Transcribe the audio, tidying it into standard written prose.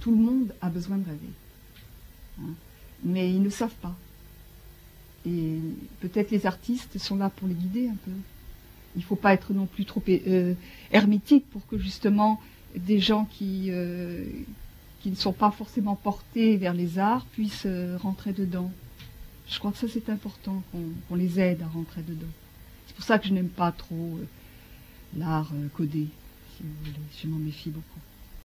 tout le monde a besoin de rêver. Hein. Mais ils ne savent pas. Et peut-être les artistes sont là pour les guider un peu. Il ne faut pas être non plus trop hermétique pour que justement des gens qui ne sont pas forcément portés vers les arts puissent rentrer dedans. Je crois que ça c'est important, qu'on les aide à rentrer dedans. C'est pour ça que je n'aime pas trop l'art codé, si vous voulez. Je m'en méfie beaucoup.